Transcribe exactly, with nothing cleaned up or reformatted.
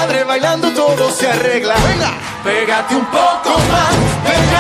padre bailando todo se arregla. Venga, pégate un poco más, pégate